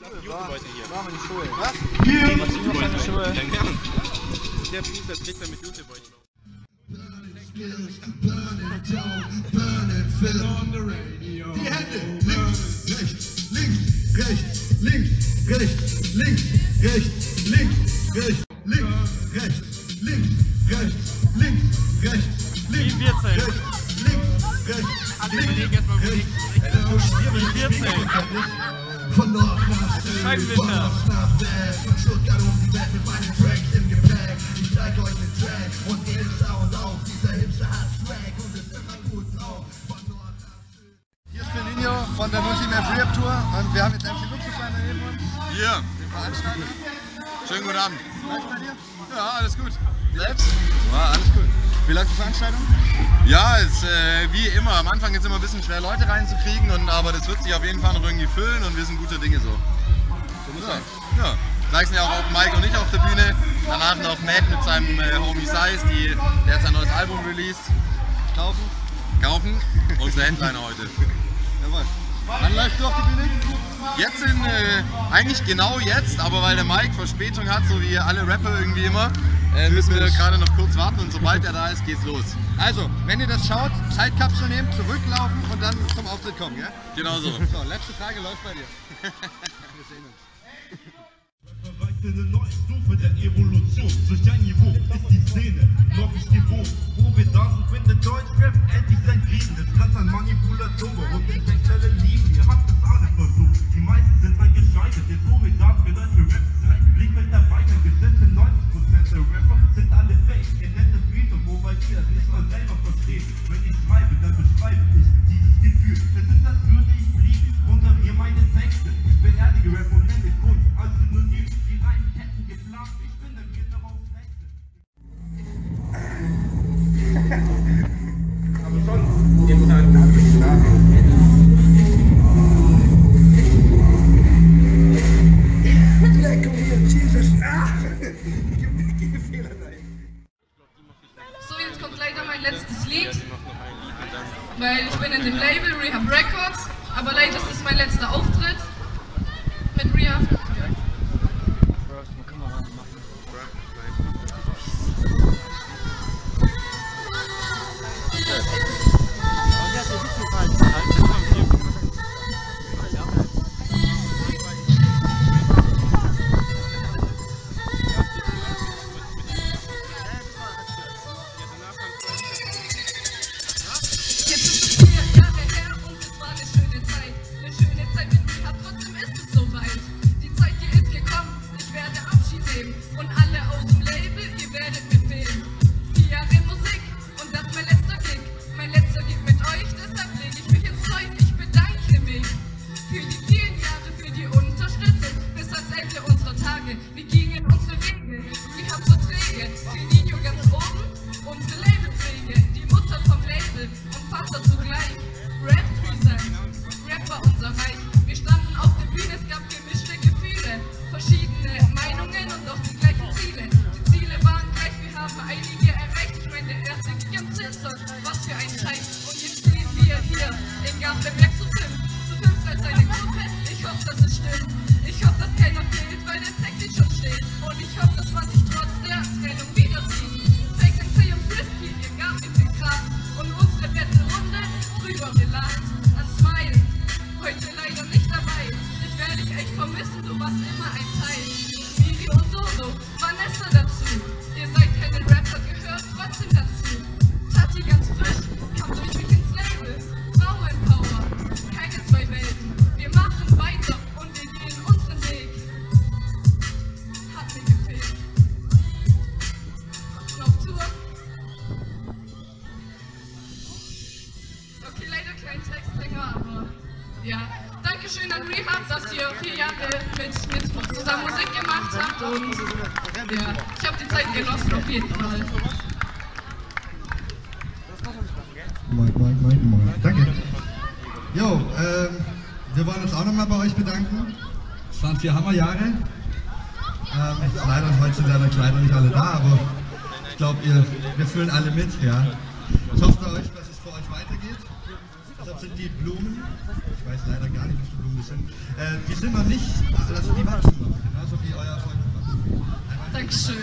Jutebeutel hier. Machen wir die Schuhe. Was? Was sind noch seine Schuhe? Der Fußball trägt er mit Jutebeutel. Die Hände links, rechts, links, rechts, links, rechts, links, rechts, links, rechts, links, rechts, links, rechts, links, rechts, links, rechts, links, rechts. Alle überlegen erstmal, wo die von Nord nach Süd, von Ost nach West, von Stuttgart um die Welt mit meinen Tracks im Gepäck. Ich zeig euch den Track und ihr Sound auf. Dieser Hipster hat Swag und ist immer gut drauf. Von Nord nach Süd. Hier ist Felinho von der Multimap Rehab Tour und wir haben jetzt MC Luxuswein neben uns. Hier. Den Veranstalter. Schönen guten Abend. Läuft bei dir? Ja, alles gut. Selbst? Ja, alles gut. Wie läuft die Veranstaltung? Ja, ist wie immer. Am Anfang ist es immer ein bisschen schwer, Leute reinzukriegen, aber das wird sich auf jeden Fall noch irgendwie füllen und wir sind gute Dinge so. So muss sein. Ja. Gleich sind ja auch Mike und ich auf der Bühne. Danach noch Matt mit seinem Homie Size, der hat sein neues Album released. Kaufen. Unsere Headliner heute. Jawohl. Wann läufst du auf die Bühne? Jetzt eigentlich genau jetzt, aber weil der Mike Verspätung hat, so wie alle Rapper irgendwie immer, müssen wir gerade noch kurz warten und sobald er da ist, geht's los. Also, wenn ihr das schaut, Zeitkapsel nehmen, zurücklaufen und dann zum Auftritt kommen, ja? Genau so. So, letzte Frage läuft bei dir. Wir sehen uns. Erreicht eine neue Stufe der Evolution. Durch ein Niveau ist die Szene noch nicht gewohnt. Wo wir da sind, findet Deutschrap endlich sein Frieden. Es bleibt an Manipulation und intellektuelle Lieben. Ihr habt es alle versucht, die meisten sind dann gescheitert. Jetzt wo wir da für deutsche Rap sein, liegt mit dabei. Dann geschätzte 90% der Rapper sind alle fake. Ihr nennt es Video, wobei ihr es nicht mal selber versteht. Wenn ich schreibe, dann beschreibe ich dieses Gefühl. Es ist, als würde ich fliegen unter mir meine Texte. Ich beerdige Rap und nenne Kunst als Synonym. Die reinen Ketten geplant, ich bin der Gitter aufs Nächste. Aber schon im Tag. So, jetzt kommt leider mein letztes Lied, weil ich bin in dem Label Rehab Records, aber leider ist es mein letzter Auftritt mit Rehab. Und alle aus dem Label, ihr werdet mir fehlen. 4 Jahre Musik und das mein letzter Gig. Mein letzter Gig mit euch, deshalb lege ich mich ins Zeug. Ich bedanke mich für die vielen Jahre, für die Unterstützung bis ans Ende unserer Tage. Wir gingen unsere Wege, wir haben Verträge. Felinho ganz oben, unsere Labelpflege. Die Mutter vom Label und Vater zugleich. Rap Present, Rap war unser Reich. Wir standen auf der Bühne, es gab gemischte Gefühle. Verschiedene Meinungen und doch die gleichen Ziele. Die Ziele waren gleich, wir haben einige erreicht. Ich meine, der erste Gig am Zinsland, was für ein Scheiß. Und jetzt stehen wir hier in Gartenberg zu 5 als eine Gruppe. Ich hoffe, dass es stimmt. Ich hoffe, dass keiner fehlt, weil der Text nicht schon steht. Und ich hoffe, dass man sich trotz der Trennung wiederzieht. Fake and Say und Frisky, ihr gab mir den Kraft. Und unsere Battle-Runde drüber gelacht. An Smile, heute leider nicht dabei. Ich werde dich echt vermissen, du warst immer ein Teil. Siri und Dodo, Vanessa dazu. Ihr seid keine Rapper, gehört trotzdem dazu. Tati ganz frisch, kam durch mich ins Label. Frauenpower, keine 2 Welten. Wir machen weiter und wir gehen unseren Weg. Hat mir gefehlt. Noch Tour. Okay, leider kein Textsänger, aber ja. Dankeschön an Rehab, dass ihr 4 Jahre mit zusammen Musik gemacht habt und ja, ich habe die Zeit genossen auf jeden Fall. Moin. Danke. Jo, wir wollen uns auch nochmal bei euch bedanken. Es waren 4 Hammerjahre. Heute sind leider nicht alle da, aber ich glaube, wir fühlen alle mit. Ja. Ich hoffe für euch, dass es für euch weitergeht. Deshalb sind die Blumen, ich weiß leider gar nicht, wie viele Blumen bisschen. Die sind noch nicht, also die wachsen noch, genauso wie euer Erfolg. Dankeschön.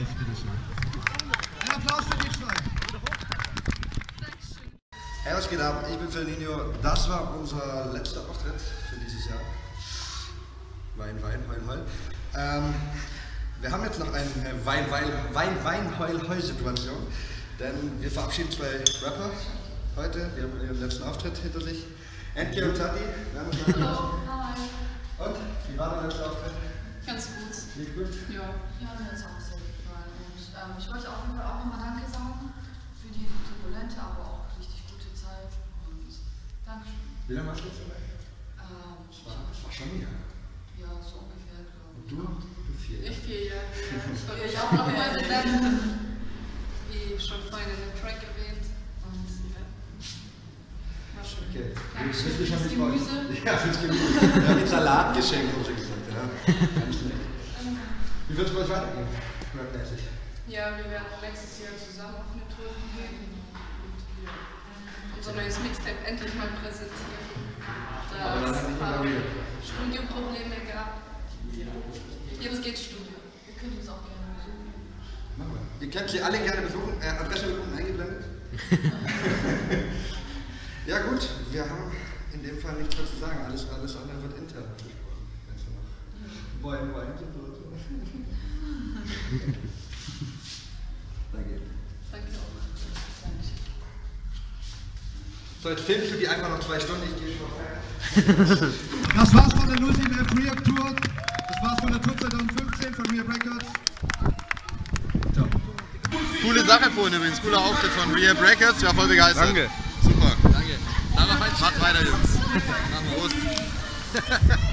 Ein Applaus für die zwei. Dankeschön. Hey, was geht ab? Ich bin Fernino. Das war unser letzter Auftritt für dieses Jahr. Wein, Heul, Heul. Wir haben jetzt noch eine Wein-Heul-Heul-Situation, denn wir verabschieden zwei Rapper heute. Wir haben ihren letzten Auftritt hinter sich. Entke und Tati. Hallo, hi. Und? Wie war der letzte Auftritt? Ganz gut. Lief gut? Ja, mir hat es auch sehr gefallen. Und ich wollte auf jeden Fall auch nochmal Danke sagen für die turbulente, aber auch richtig gute Zeit. Und Dankeschön. Wie lange warst du jetzt dabei? Ich Das war schon ein Jahr. ja, so ungefähr, glaube ich. Du 4 Jahre. Ich 4 Jahre. Ich wollte Ich euch auch auch noch mal noch. bedanken, wie schon vorhin in dem Track erwähnt. Und ja, war schön. Okay. Dankeschön Bist du schon fürs mit Freunden? Gemüse. Ja, fürs Gemüse. Wir haben jetzt Salat geschenkt, haben sie gesagt. Ja. Ganz lecker. Wie wird es bei euch weitergehen? Rapmäßig. Ja, wir werden nächstes Jahr zusammen auf eine Tour gehen und ja, unser neues Mixtape endlich mal präsentieren. Da Aber dann es hat ein nicht paar mal wieder. Studioprobleme gab. Jetzt geht's Studio. Wir können uns auch gerne besuchen. Machen wir. Ihr könnt sie alle gerne besuchen. Adresse wird unten eingeblendet. Ja gut, wir haben in dem Fall nichts mehr zu sagen. Alles andere wird intern besprochen. Wenn es noch Wein sind oder so. Danke. Danke auch. So, jetzt filmst du die einfach noch 2 Stunden. Ich gehe schon rein. Das war's von der 0711 React Tour. Das war's von der Tour 2015 von Rehab Records. Ciao. Coole Sache vorhin übrigens, cooler Auftritt von Rehab Records, ich war voll begeistert. Danke. Super. Danke. Macht weiter, Jungs. Machen wir Prost.